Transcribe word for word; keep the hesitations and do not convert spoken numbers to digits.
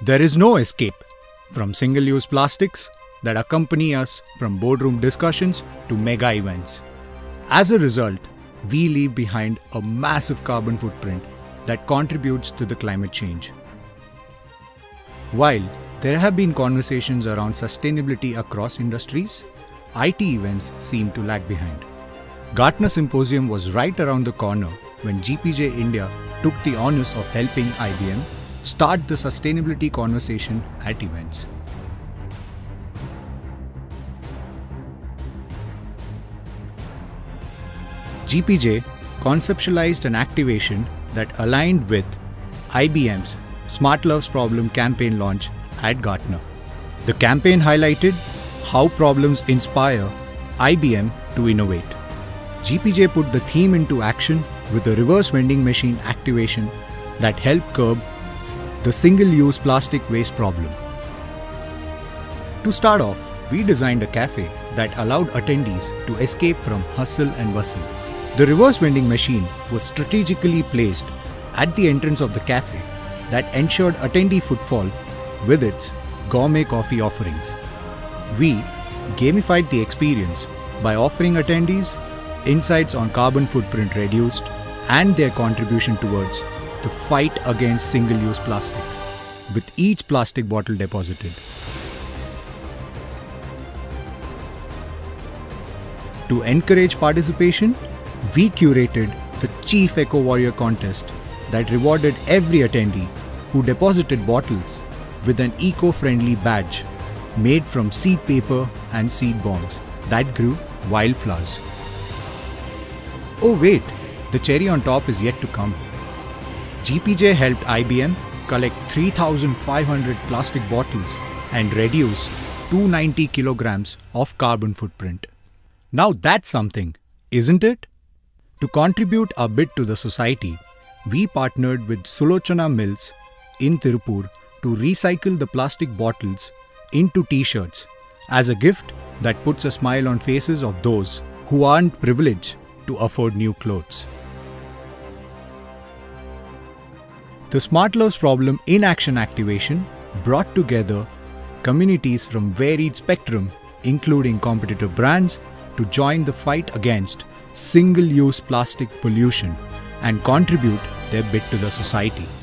There is no escape from single-use plastics that accompany us from boardroom discussions to mega events. As a result, we leave behind a massive carbon footprint that contributes to the climate change. While there have been conversations around sustainability across industries, I T events seem to lag behind. Gartner Symposium was right around the corner when G P J India took the onus of helping I B M start the sustainability conversation at events. G P J conceptualized an activation that aligned with I B M's Smart Loves Problem campaign launch at Gartner. The campaign highlighted how problems inspire I B M to innovate. G P J put the theme into action with a reverse vending machine activation that helped curb the single-use plastic waste problem. To start off, we designed a cafe that allowed attendees to escape from hustle and bustle. The reverse vending machine was strategically placed at the entrance of the cafe that ensured attendee footfall with its gourmet coffee offerings. We gamified the experience by offering attendees insights on carbon footprint reduced and their contribution towards the fight against single-use plastic, with each plastic bottle deposited. To encourage participation, we curated the Chief Eco Warrior contest that rewarded every attendee who deposited bottles with an eco-friendly badge made from seed paper and seed bombs that grew wildflowers. Oh wait, the cherry on top is yet to come. G P J helped I B M collect three thousand five hundred plastic bottles and reduce two hundred ninety kilograms of carbon footprint. Now that's something, isn't it? To contribute a bit to the society, we partnered with Sulochana Mills in Tirupur to recycle the plastic bottles into t-shirts as a gift that puts a smile on faces of those who aren't privileged to afford new clothes. The Smart Loves Problem in Action activation brought together communities from varied spectrum, including competitive brands, to join the fight against single-use plastic pollution and contribute their bit to the society.